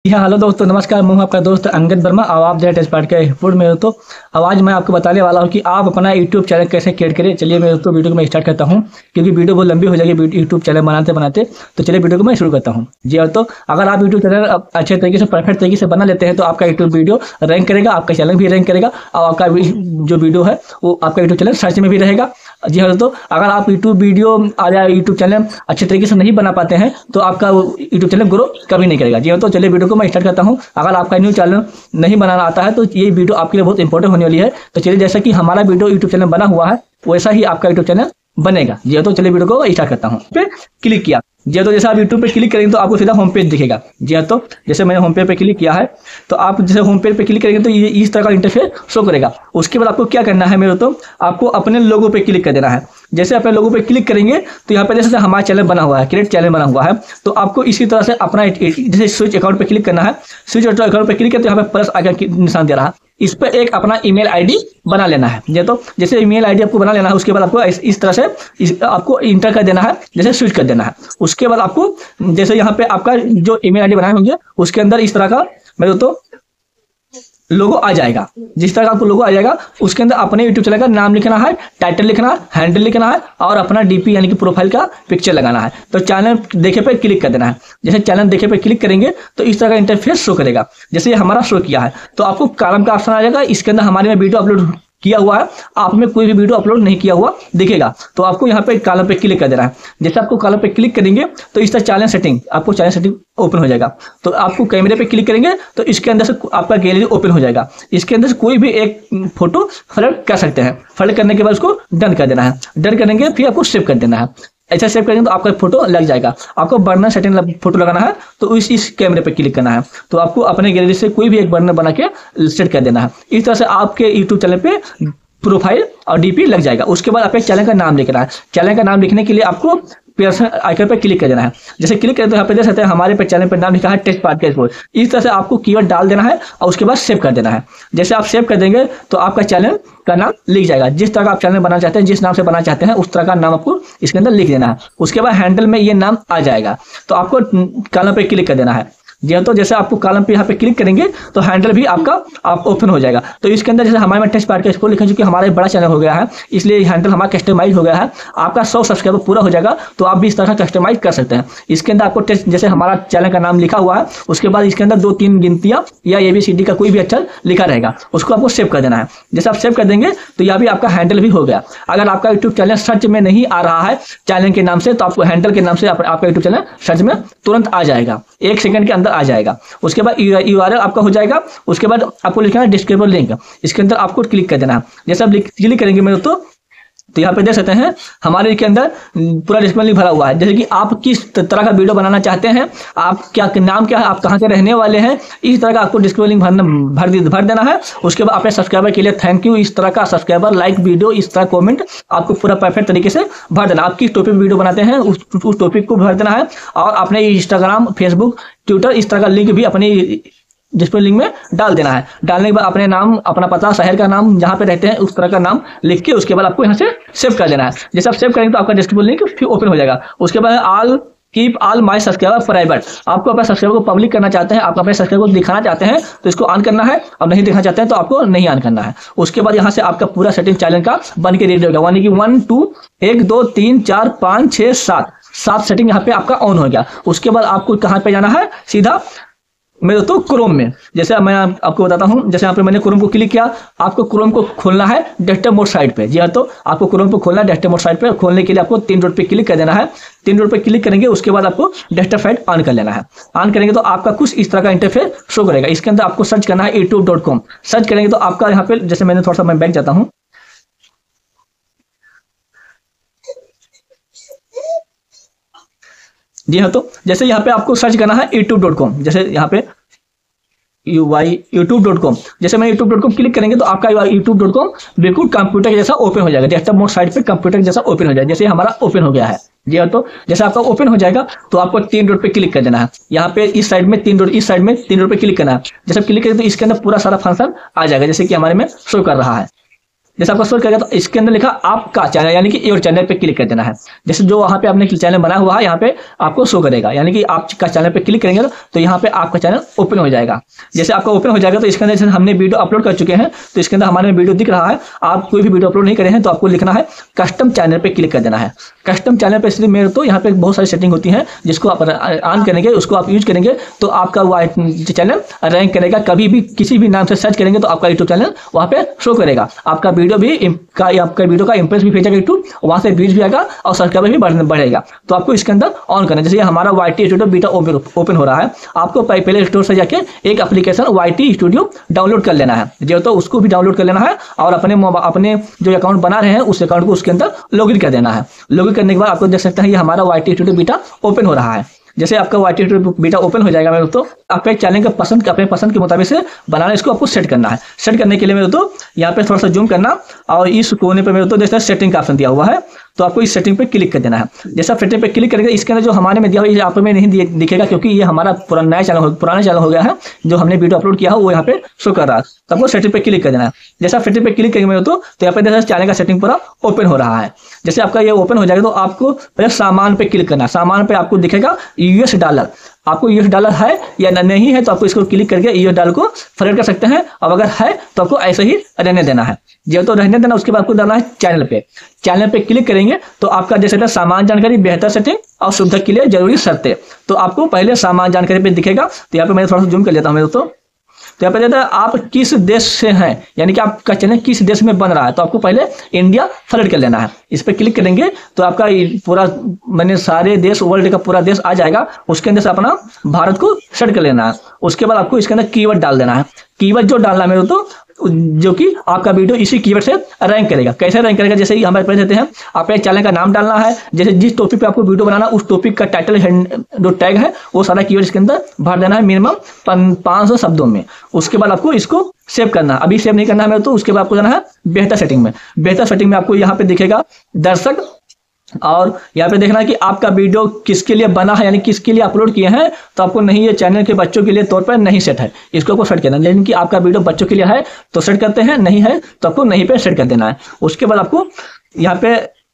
हाँ हेलो दोस्तों, नमस्कार। मैं हूं आपका दोस्त अंगद वर्मा और आप जरा टेस्ट पार्ट के फूड में हो। तो अब आज मैं आपको बताने वाला हूं कि आप अपना यूट्यूब चैनल कैसे क्रिएट करें। चलिए मैं दोस्तों वीडियो को मैं स्टार्ट करता हूं, क्योंकि वीडियो बहुत लंबी हो जाएगी यूट्यूब चैनल बनाते बनाते। तो चलिए वीडियो को मैं शुरू करता हूँ। जी हाँ, तो अगर आप यूट्यूब चैनल अच्छे तरीके से परफेक्ट तरीके से बना लेते हैं तो आपका यूट्यूब वीडियो रैंक करेगा, आपका चैनल भी रैंक करेगा और आपका जो वीडियो है वो आपका यूट्यूब चैनल सर्च में भी रहेगा। जी हाँ दोस्तों, अगर आप यूट्यूब वीडियो यूट्यूब चैनल अच्छे तरीके से नहीं बना पाते हैं तो आपका यूट्यूब चैनल ग्रो कभी नहीं करेगा। जी हाँ, तो चलिए वीडियो को मैं स्टार्ट करता हूँ। अगर आपका न्यू चैनल नहीं बनाना आता है तो ये वीडियो आपके लिए बहुत इंपॉर्टेंट होने वाली है। तो चलिए, जैसा कि हमारा वीडियो यूट्यूब चैनल बना हुआ है वैसा ही आपका यूट्यूब चैनल बनेगा। जी हाँ, तो चलिए वीडियो को स्टार्ट करता हूँ। पे क्लिक किया। जी हाँ, तो जैसे आप यूट्यूब पे क्लिक करेंगे तो आपको सीधा होम पेज दिखेगा। जी हाँ, तो जैसे मैंने होम पेज पे क्लिक किया है तो आप जैसे होम पेज पे क्लिक करेंगे तो ये इस तरह का इंटरफेस शो करेगा। उसके बाद आपको क्या करना है मेरे तो आपको अपने लोगो पे क्लिक कर देना है। जैसे अपने लोगो पे क्लिक करेंगे तो यहाँ पे जैसे हमारा चैनल बना हुआ है, क्रिएट चैनल बना हुआ है, तो आपको इसी तरह से अपना जैसे स्विच अकाउंट पे क्लिक करना है। स्विच अकाउंट पे क्लिक करते यहाँ पे प्लस आइकन की निशान दे रहा है, इस पर एक अपना ईमेल आईडी बना लेना है। ये तो जैसे ईमेल आईडी आपको बना लेना है, उसके बाद आपको इस तरह से आपको इंटर कर देना है, जैसे स्विच कर देना है। उसके बाद आपको जैसे यहाँ पे आपका जो ईमेल आईडी बनाए होंगे उसके अंदर इस तरह का मेरे तो लोगो आ जाएगा। जिस तरह का आपको लोगो आ जाएगा उसके अंदर अपने यूट्यूब चैनल का नाम लिखना है, टाइटल लिखना है, हैंडल लिखना है और अपना डीपी यानी कि प्रोफाइल का पिक्चर लगाना है। तो चैनल देखे पे क्लिक कर देना है। जैसे चैनल देखे पे क्लिक करेंगे तो इस तरह का इंटरफेस शो करेगा। जैसे हमारा शो किया है तो आपको कॉलम का ऑप्शन आ जाएगा। इसके अंदर हमारे में वीडियो अपलोड किया हुआ है, आप में कोई भी वीडियो अपलोड नहीं किया हुआ दिखेगा। तो आपको यहाँ पे कॉलम पे क्लिक कर देना है। जैसे आपको कॉलम पे क्लिक करेंगे तो इस तरह चैनल सेटिंग आपको चैनल सेटिंग ओपन हो जाएगा। तो आपको कैमरे पे क्लिक करेंगे तो इसके अंदर से आपका गैलरी ओपन हो जाएगा। इसके अंदर से कोई भी एक फोटो फ्लड कर सकते हैं। फ्लड करने के बाद उसको डन कर देना है। डन करेंगे फिर आपको सेव कर देना है। ऐसा सेव करेंगे तो आपका फोटो लग जाएगा। आपको बर्नर सेटिंग फोटो लगाना है तो इस कैमरे पे क्लिक करना है। तो आपको अपने गैलरी से कोई भी एक बर्नर बना के सेट कर देना है। इस तरह से आपके यूट्यूब चैनल पे प्रोफाइल और डीपी लग जाएगा। उसके बाद आपके चैनल का नाम लिखना है। चैनल का नाम लिखने के लिए आपको पर्सन आइकन पे क्लिक कर देना है। जैसे क्लिक करें तो यहाँ पे देख सकते हैं हमारे पे चैनल पर नाम लिखा है टेस्ट पार्ट के स्पोर्ट। इस तरह से आपको कीवर्ड डाल देना है और उसके बाद सेव कर देना है। जैसे आप सेव कर देंगे तो आपका चैनल का नाम लिख जाएगा। जिस तरह का आप चैनल बनाना चाहते हैं, जिस नाम से बनाना चाहते हैं उस तरह का नाम आपको इसके अंदर लिख देना है। उसके बाद हैंडल में ये नाम आ जाएगा तो आपको कॉलम पे क्लिक कर देना है। जी हाँ, तो जैसे आपको कॉलम पे यहाँ पे क्लिक करेंगे तो हैंडल भी आपका आप ओपन हो जाएगा। तो इसके अंदर जैसे हमारे में टेस्ट पार्ट का स्कोर लिखा है, क्योंकि हमारा बड़ा चैनल हो गया है इसलिए हैंडल हमारा कस्टमाइज हो गया है। आपका 100 सब्सक्राइबर पूरा हो जाएगा तो आप भी इस तरह का कस्टमाइज कर सकते हैं। इसके अंदर आपको टेस्ट जैसे हमारा चैनल का नाम लिखा हुआ है उसके बाद इसके अंदर 2-3 गिनतियाँ या ABCD का कोई भी अक्षर लिखा रहेगा, उसको आपको सेव कर देना है। जैसे आप सेव कर देंगे तो यहाँ भी आपका हैंडल भी हो गया। अगर आपका यूट्यूब चैनल सर्च में नहीं आ रहा है चैनल के नाम से तो आपको हैंडल के नाम से आपका यूट्यूब चैनल सर्च में तुरंत आ जाएगा, 1 सेकंड के अंदर आ जाएगा। उसके बाद URL आपका हो जाएगा। उसके बाद आपको लिखना है डिस्क्रिप्टिव लिंक, इसके अंदर आपको क्लिक कर देना है। जैसे आप क्लिक करेंगे मेरे तो यहाँ पे देख सकते हैं हमारे के अंदर पूरा डिस्क्रिप्शन लिंक भरा हुआ है। जैसे कि आप किस तरह का वीडियो बनाना चाहते हैं, आप क्या नाम क्या है, आप कहाँ से रहने वाले हैं, इस तरह का आपको डिस्क्रिप्शन लिंक भर देना है। उसके बाद अपने सब्सक्राइबर के लिए थैंक यू, इस तरह का सब्सक्राइबर लाइक वीडियो, इस तरह कमेंट आपको पूरा परफेक्ट तरीके से भर देना। आप किस टॉपिक वीडियो बनाते हैं उस टॉपिक को भर देना है। और अपने इंस्टाग्राम, फेसबुक, ट्विटर इस तरह का लिंक भी अपनी डिस्प्ले लिंक में डाल देना है। डालने के बाद अपने नाम, अपना पता, शहर का नाम, जहाँ पे रहते हैं उस तरह का नाम लिख के उसके बाद आपको यहाँ से सेव कर देना है। जैसे आप सेव करेंगे तो आपका डिस्क्रिप्टिव लिंक फिर ओपन हो जाएगा। उसके बाद keep all my subscriber private. आपको अपने सब्सक्राइबर को पब्लिक करना चाहते हैं, आप अपने सब्सक्राइबर को दिखाना चाहते हैं तो इसको ऑन करना है, और नहीं दिखाना चाहते हैं तो आपको नहीं ऑन करना है। उसके बाद यहाँ से आपका पूरा सेटिंग चैनल का बन के रेडी होगा। 1 2 1 2 3 4 5 6 7 सेटिंग यहाँ पे आपका ऑन हो गया। उसके बाद आपको कहाँ पे जाना है, सीधा मेरे तो क्रोम में। जैसे मैं आपको बताता हूं, जैसे यहाँ पे मैंने क्रोम को क्लिक किया, आपको क्रोम को खोलना है डेस्कटॉप मोड साइट पे। जी हाँ, तो आपको क्रोम को खोलना है डेस्कटॉप मोड साइट पे। खोलने के लिए आपको 3 डॉट पे क्लिक कर देना है। 3 डॉट पे क्लिक करेंगे उसके बाद आपको डेस्कटॉप साइट ऑन कर लेना है। ऑन करेंगे तो आपका कुछ इस तरह का इंटरफेस शो करेगा। इसके अंदर आपको सर्च करना है youtube.com। सर्च करेंगे तो आपका यहाँ पे जैसे मैंने थोड़ा सा मैं बैक जाता हूँ। जी हाँ, तो जैसे यहाँ पे आपको सर्च करना है youtube.com। जैसे यहाँ पे youtube.com, जैसे मैं youtube.com क्लिक करेंगे तो आपका youtube.com बिल्कुल कंप्यूटर के जैसा ओपन हो जाएगा। डेस्कटॉप मोड साइट पे कंप्यूटर के जैसा ओपन हो जाएगा। जैसे हमारा ओपन हो गया है। जी हाँ, तो जैसे आपका ओपन हो जाएगा तो आपको 3 डॉट पे क्लिक कर देना है। यहाँ पे इस साइड में 3 डॉट, इस साइड में 3 डॉट पे क्लिक करना है। जैसे आप क्लिक करेंगे तो इसके अंदर पूरा सारा फंक्शन आ जाएगा जैसे कि हमारे में शो कर रहा है। जैसे आपको सर्च करेगा तो इसके अंदर लिखा आपका चैनल यानी कि योर चैनल पे क्लिक कर देना है। जैसे जो वहाँ पे आपने चैनल बनाया हुआ है यहाँ पे आपको शो करेगा, यानी कि आपका चैनल पे क्लिक करेंगे तो यहाँ पे आपका चैनल ओपन हो जाएगा। जैसे आपका ओपन हो जाएगा तो इसके अंदर जैसे हमने वीडियो अपलोड कर चुके हैं तो इसके अंदर हमारे वीडियो दिख रहा है। आप कोई भी वीडियो अपलोड नहीं करे हैं तो आपको लिखना है कस्टम चैनल पे क्लिक कर देना है। कस्टम चैनल पे इसलिए मेरे तो यहाँ पे बहुत सारी सेटिंग होती है जिसको आप ऑन करेंगे, उसको आप यूज करेंगे तो आपका चैनल रैंक करेगा। कभी भी किसी भी नाम से सर्च करेंगे तो आपका यूट्यूब चैनल वहाँ पे शो करेगा। आपका वीडियो भी आपका वीडियो का इंप्रेस भी भेजेगा यूट्यूब, वहाँ से व्यूज भी आएगा और सब्सक्राइबर भी बढ़ेगा। तो आपको इसके अंदर ऑन करना है। जैसे हमारा YT स्टूडियो बीटा ओपन हो रहा है, आपको प्ले स्टोर से जाके एक एप्लीकेशन YT स्टूडियो डाउनलोड कर लेना है। जो तो उसको भी डाउनलोड कर लेना है और अपने जो अकाउंट बना रहे हैं उस अकाउंट को उसके अंदर लॉगिन कर देना है। लॉगिन करने के बाद आपको देख सकते हैं ये हमारा YT स्टूडियो बीटा ओपन हो रहा है। जैसे आपका YT स्टूडियो बीटा ओपन हो जाएगा मेरे तो आपके चैनल का अपने पसंद के मुताबिक से बनाना, इसको आपको सेट करना है। सेट करने के लिए मेरे तो यहाँ पे थोड़ा सा जूम करना और इस कोने पे मेरे तो जैसे सेटिंग का ऑप्शन दिया हुआ है तो आपको इस सेटिंग पे क्लिक कर देना है। जैसा सेटिंग पे क्लिक करेंगे इसके अंदर जो हमारे में दिया हुआ है आप में नहीं दिखेगा क्योंकि ये हमारा पुराना चैनल हो गया है। जो हमने वीडियो अपलोड किया है वो यहाँ पे शो कर रहा है। तो आपको सेटिंग पे क्लिक कर देना है। जैसा सेटिंग पे क्लिक करेंगे तो यहाँ पे जैसे चैनल का सेटिंग पूरा ओपन हो रहा है। जैसे आपका ये ओपन हो जाएगा तो आपको पहले सामान पे क्लिक करना है। सामान पे आपको दिखेगा $। आपको $, है या नहीं है तो आपको इसको क्लिक करके $, को फॉरवर्ड कर सकते हैं। अब अगर है तो आपको ऐसे ही रहने देना है। जो तो रहने देना उसके बाद आपको डालना है चैनल पे। चैनल पे क्लिक करेंगे तो आपका जैसे सामान जानकारी, बेहतर सेटिंग और सुविधा के लिए जरूरी शर्तें, तो आपको पहले सामान जानकारी पे दिखेगा। तो यहाँ पे मैं थोड़ा सा जूम कर लेता हूँ मेरे तो यहाँ पे देता है आप किस देश से हैं, यानी कि आपका चैनल किस देश में बन रहा है। तो आपको पहले इंडिया सेलेक्ट कर लेना है। इस पर क्लिक करेंगे तो आपका पूरा मैंने सारे देश, वर्ल्ड का पूरा देश आ जाएगा। उसके अंदर से अपना भारत को सेलेक्ट कर लेना है। उसके बाद आपको इसके अंदर कीवर्ड डाल देना है। कीवर्ड जो डालना है मेरे तो जो कि आपका वीडियो इसी कीवर्ड से रैंक करेगा। कैसे रैंक करेगा, जैसे ही हमारे पास देते हैं आपके चैनल का नाम डालना है। जैसे जिस टॉपिक पे आपको वीडियो बनाना उस टॉपिक का टाइटल जो टैग है वो सारा कीवर्ड इसके अंदर भर देना है मिनिमम 500 शब्दों में। उसके बाद आपको इसको सेव करना है। अभी सेव नहीं करना है मेरे तो उसके बाद आपको जाना है बेहतर सेटिंग में। बेहतर सेटिंग में आपको यहाँ पे दिखेगा दर्शक और यहाँ पे देखना है कि आपका वीडियो किसके लिए बना है, यानी किसके लिए अपलोड किए हैं। तो आपको नहीं, ये चैनल के बच्चों के लिए तौर पर नहीं सेट है, इसको आपको सेट करना है। लेकिन कि आपका वीडियो बच्चों के लिए है तो सेट करते हैं, नहीं है तो आपको नहीं पे सेट कर देना है। उसके बाद आपको यहाँ पे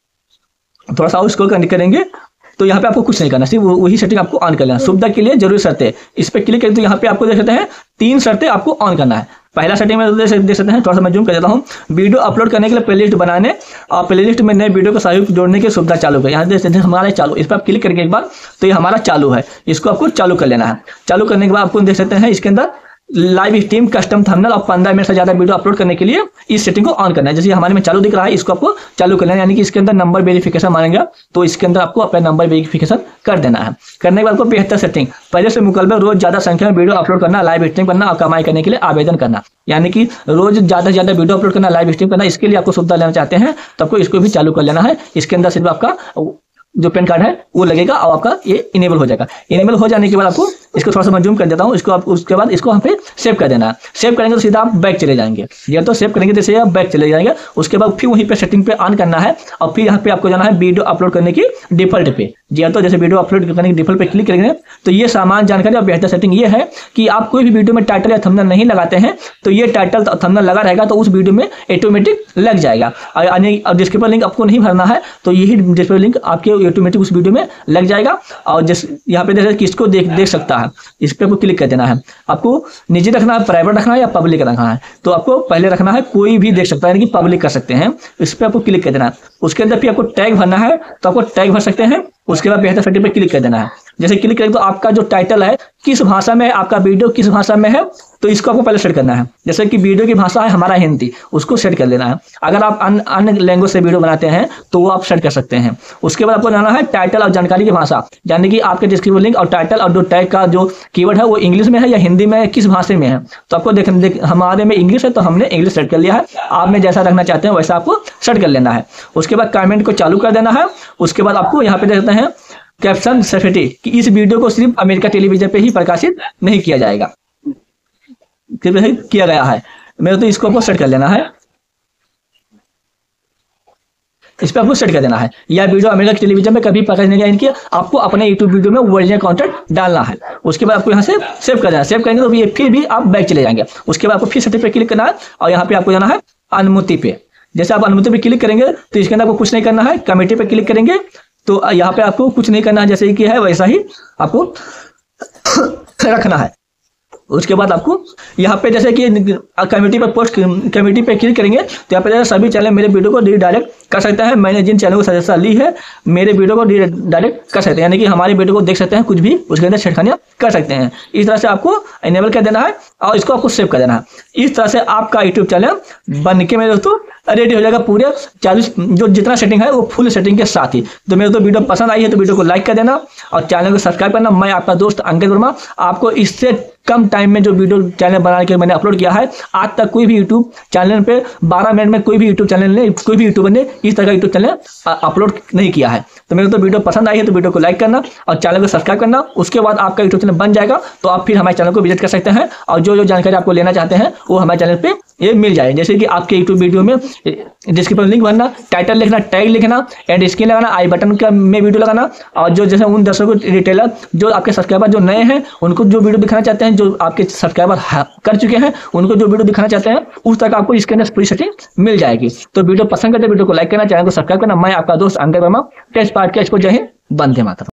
थोड़ा सा स्क्रॉल करेंगे तो यहाँ पे आपको कुछ नहीं करना, सिर्फ वही सेटिंग आपको ऑन कर लेना। सुविधा के लिए जरूरी शर्तें, इस पर क्लिक करें तो यहाँ पे आपको देख सकते हैं 3 शर्तें आपको ऑन करना है। पहला सेटिंग में देख सकते हैं, थोड़ा सा मैं जूम कर देता हूँ। वीडियो अपलोड करने के लिए प्लेलिस्ट बनाने और प्लेलिस्ट में नए वीडियो को सहयोग जोड़ने की सुविधा चालू है। यहाँ देख सकते हैं हमारा चालू, इस पर आप क्लिक करके एक बार तो ये हमारा चालू है। इसको आपको चालू कर लेना है। चालू करने के बाद आपको देख सकते हैं इसके अंदर लाइव स्ट्रीम, कस्टम थंबनेल और 15 मिनट से ज्यादा वीडियो अपलोड करने के लिए इस सेटिंग को ऑन करना है। जैसे हमारे में चालू दिख रहा है, इसको आपको चालू कर लेना है। यानी कि इसके अंदर नंबर वेरिफिकेशन मांगेगा तो इसके अंदर आपको अपना नंबर वेरिफिकेशन कर देना है। करने के बाद आपको बेहतर सेटिंग, पहले से मुकाबले रोज ज्यादा संख्या में वीडियो अपलोड करना, लाइव स्ट्रीम करना और कमाई करने के लिए आवेदन करना। यानी कि रोज ज्यादा से ज्यादा वीडियो अपलोड करना, लाइव स्ट्रीम करना, इसके लिए आपको सुविधा लेना चाहते हैं तो आपको इसको भी चालू कर लेना है। इसके अंदर सिर्फ आपका जो पैन कार्ड है वो लगेगा और आपका ये इनेबल हो जाएगा। इनेबल हो जाने के बाद आपको इसको थोड़ा सा मैं जूम कर देता हूँ। इसको आप उसके बाद इसको यहाँ पे सेव कर देना है। सेव करेंगे तो सीधा आप बैक चले जाएंगे। या तो सेव करेंगे जैसे आप बैक चले जाएंगे। उसके बाद फिर वहीं पे सेटिंग पे ऑन करना है और फिर यहाँ पे आपको जाना है वीडियो अपलोड करने की डिफॉल्ट पे। जी तो जैसे वीडियो अपलोड करने की डिफॉल्ट पे क्लिक करेंगे तो ये सामान जानकारी और बेहतर सेटिंग ये है कि आप कोई भी वीडियो में टाइटल या थंबनेल नहीं लगाते हैं तो ये टाइटल थंबनेल लगा रहेगा तो उस वीडियो में ऑटोमेटिक लग जाएगा। और डिस्क्रिप्शन लिंक आपको नहीं भरना है तो यही डिस्क्रिप्शन लिंक आपके ऑटोमेटिक उस वीडियो में लग जाएगा। और जिस यहाँ पे देखिए किसको देख सकता है, इस पे आपको क्लिक कर देना है। आपको निजी रखना है, प्राइवेट रखना है या पब्लिक रखना है। तो आपको पहले रखना है कोई भी देख सकता है, यानी कि पब्लिक कर सकते हैं। इस पे आपको क्लिक कर देना है। उसके अंदर फिर आपको टैग भरना है तो आपको टैग भर सकते हैं। उसके बाद बेहतर सेटिंग पे क्लिक कर देना है। जैसे क्लिक करेंगे तो आपका जो टाइटल है किस भाषा में है, आपका वीडियो किस भाषा में है तो इसको आपको पहले सेट करना है। जैसे कि वीडियो की भाषा है हमारा हिंदी, उसको सेट कर लेना है। अगर आप अन्य लैंग्वेज से वीडियो बनाते हैं तो वो आप सेट कर सकते हैं। उसके बाद आपको जाना है टाइटल और जानकारी की भाषा, यानी कि आपके डिस्क्रिप्शन लिंक और टाइटल और जो टैग का जो कीवर्ड है वो इंग्लिश में है या हिंदी में है, किस भाषा में है। तो आपको हमारे में इंग्लिश है तो हमने इंग्लिश सेट कर लिया है। आप में जैसा रखना चाहते हैं वैसा आपको सेट कर लेना है। उसके बाद कमेंट को चालू कर देना है। उसके बाद आपको यहाँ पे देखते हैं कैप्शन सेफ्टी कि इस वीडियो को सिर्फ अमेरिका टेलीविजन पे ही प्रकाशित नहीं किया जाएगा, किया गया है। मेरे तो इसको आपको सेट कर लेना है। इस पर आपको सेट कर देना है। यह वीडियो अमेरिका टेलीविजन में कभी प्रकाशित नहीं किया, इनकी आपको अपने यूट्यूब वीडियो में ओरिजिनल कंटेंट डालना है। उसके बाद आपको यहाँ से सेव कर देना है। सेव करेंगे तो ये फिर भी आप बैक चले जाएंगे। उसके बाद आपको फिर सेटिंग पे क्लिक करना है और यहाँ पे आपको जाना है अनुमति पे। जैसे आप अनुमति पे क्लिक करेंगे तो इसके अंदर आपको कुछ नहीं करना है, कमेटी पे क्लिक करेंगे तो यहाँ पे आपको कुछ नहीं करना है, जैसे कि है वैसा ही आपको रखना है। उसके बाद आपको यहाँ पे जैसे कि कमेटी पर पोस्ट कमेटी पे क्लिक करेंगे तो यहाँ पे सभी चैनल मेरे वीडियो को रीडायरेक्ट कर सकते हैं। मैंने जिन चैनल को सदस्यता ली है मेरे वीडियो को रीडायरेक्ट कर सकते हैं, यानी कि हमारे वीडियो को देख सकते हैं, कुछ भी उसके अंदर छेड़खानियाँ कर सकते हैं। इस तरह से आपको इनेबल कर देना है और इसको आपको सेव कर देना है। इस तरह से आपका यूट्यूब चैनल बन के मेरे दोस्तों रेडी हो जाएगा, पूरे 40 जो जितना सेटिंग है वो फुल सेटिंग के साथ ही। तो मेरे तो वीडियो पसंद आई है तो वीडियो को लाइक कर देना और चैनल को सब्सक्राइब करना। मैं आपका दोस्त अंकित वर्मा आपको इससे कम टाइम में जो वीडियो चैनल बना के मैंने अपलोड किया है, आज तक कोई भी यूट्यूब चैनल पे 12 मिनट में कोई भी यूट्यूबर ने इस तरह का यूट्यूब चैनल अपलोड नहीं किया है। तो मेरे तो वीडियो पसंद आई है तो वीडियो को लाइक करना और चैनल को सब्सक्राइब करना। उसके बाद आपका यूट्यूब चैनल बन जाएगा तो आप फिर हमारे चैनल को विजिट कर सकते हैं और जो जानकारी आपको लेना चाहते हैं वो हमारे चैनल पे ये मिल जाए। जैसे कि आपके यूट्यूब वीडियो में डिस्क्रिप्शन लिंक भरना, टाइटल लिखना, टैग लिखना, एंड स्क्रीन लगाना, आई बटन का में वीडियो लगाना, और जो जैसे उन दर्शकों को रिटेलर जो आपके सब्सक्राइबर जो नए हैं उनको जो वीडियो दिखाना चाहते हैं, जो आपके सब्सक्राइबर कर चुके हैं उनको जो वीडियो दिखाना चाहते हैं, उस तरह का आपको इसके अंदर पूरी सेटिंग मिल जाएगी। तो वीडियो पसंद करते वीडियो को लाइक करना, चैनल को सब्सक्राइब करना। मैं आपका दोस्त अंकित वर्मा टेस्ट पार्ट के। जय हिंद, वंदे मातरम।